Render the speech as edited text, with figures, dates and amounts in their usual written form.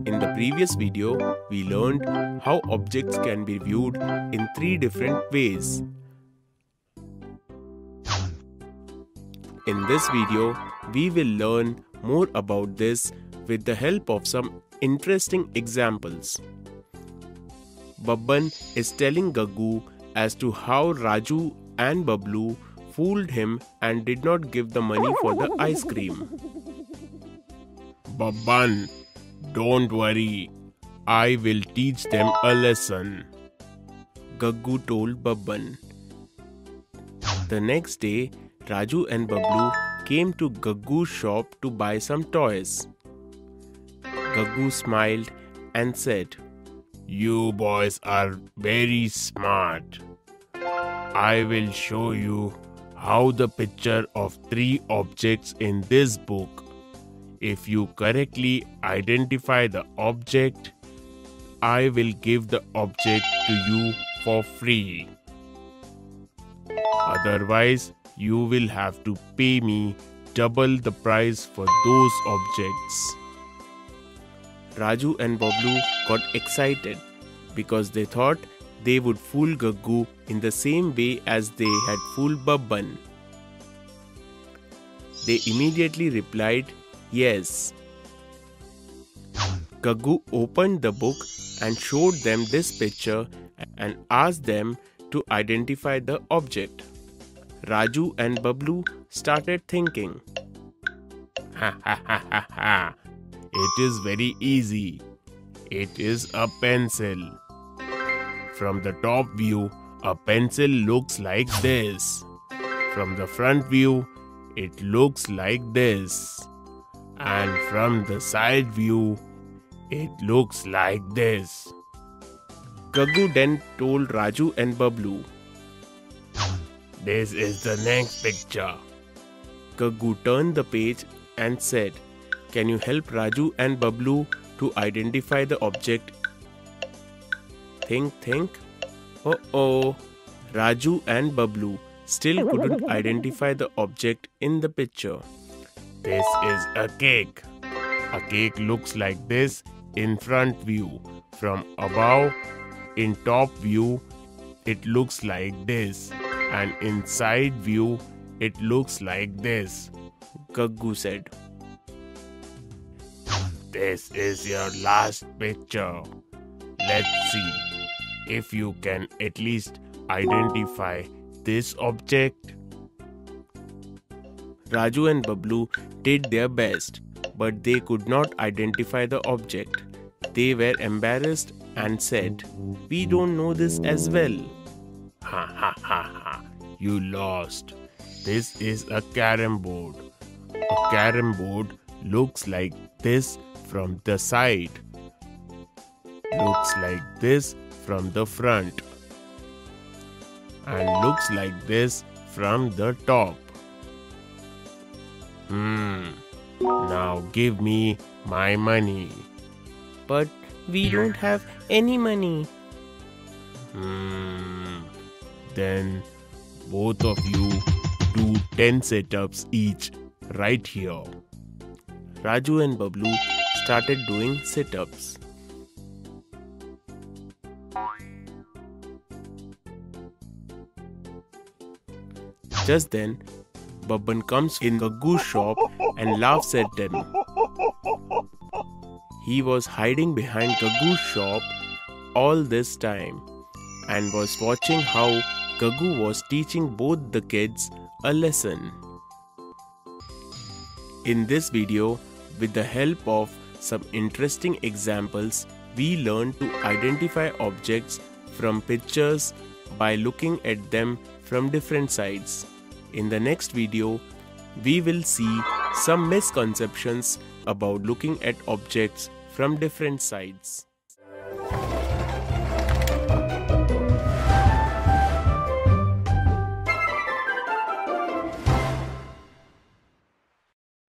In the previous video, we learned how objects can be viewed in three different ways. In this video, we will learn more about this with the help of some interesting examples. Babban is telling Gaggu as to how Raju and Bablu fooled him and did not give the money for the ice cream. Babban, don't worry. I will teach them a lesson, Gaggu told Babban. The next day, Raju and Bablu came to Gaggu's shop to buy some toys. Gaggu smiled and said, "You boys are very smart. I will show you how the picture of three objects in this book. If you correctly identify the object, I will give the object to you for free. Otherwise, you will have to pay me double the price for those objects." Raju and Bablu got excited because they thought they would fool Gaggu in the same way as they had fooled Babban. They immediately replied, "Yes." Gaggu opened the book and showed them this picture and asked them to identify the object. Raju and Bablu started thinking, Ha ha ha ha ha. It is very easy. It is a pencil. From the top view, a pencil looks like this. From the front view, it looks like this. And from the side view, it looks like this. Gaggu then told Raju and Bablu, "This is the next picture." Gaggu turned the page and said, "Can you help Raju and Bablu to identify the object?" Think. Oh, Raju and Bablu still couldn't identify the object in the picture. "This is a cake. A cake looks like this in front view. From above, in top view, it looks like this. And in side view, it looks like this," Gaggu said. "This is your last picture. Let's see if you can at least identify this object." Raju and Bablu did their best, but they could not identify the object. They were embarrassed and said, "We don't know this as well." Ha ha ha ha. You lost. This is a carom board. A carom board looks like this from the side. Looks like this from the front. And looks like this from the top. Now give me my money. "But we don't have any money." Then both of you do 10 sit-ups each right here. Raju and Bablu started doing sit-ups. Just then, Babban comes in Gaggu's shop and laughs at them. He was hiding behind Gaggu's shop all this time and was watching how Gaggu was teaching both the kids a lesson. In this video, with the help of some interesting examples, we learned to identify objects from pictures by looking at them from different sides. In the next video, we will see some misconceptions about looking at objects from different sides.